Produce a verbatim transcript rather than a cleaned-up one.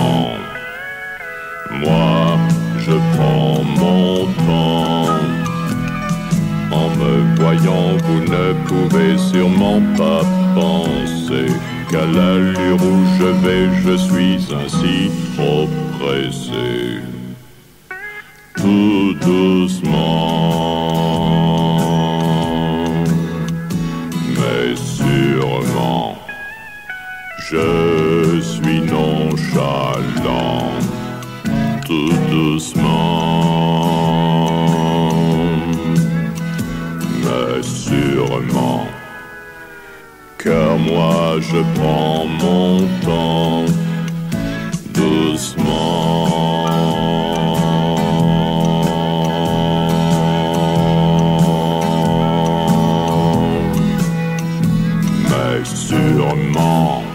sûrement. Moi, je prends mon temps. En me voyant, vous ne pouvez sûrement pas penser qu'à l'allure où je vais, je suis ainsi trop pressé. Tout doucement, mais sûrement, je suis nonchalant. Tout doucement, mais sûrement, car moi je prends mon temps. Doucement, mais sûrement.